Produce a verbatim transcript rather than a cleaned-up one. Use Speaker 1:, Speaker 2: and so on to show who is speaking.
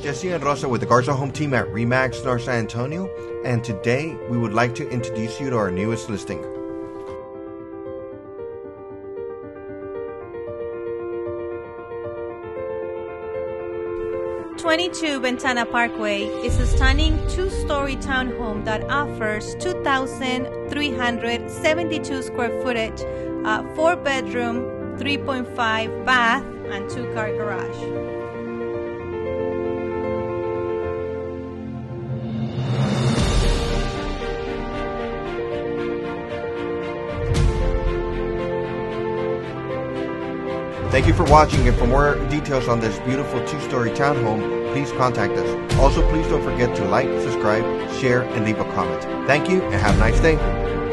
Speaker 1: Jesse and Rosa with the Garza home team at RE/MAX North San Antonio, and today we would like to introduce you to our newest listing.
Speaker 2: twenty-two Ventana Parkway is a stunning two-story townhome that offers two thousand three hundred seventy-two square footage, uh, four bedroom, three point five bath, and two-car garage.
Speaker 1: Thank you for watching, and for more details on this beautiful two-story townhome, please contact us. Also, please don't forget to like, subscribe, share, and leave a comment. Thank you, and have a nice day.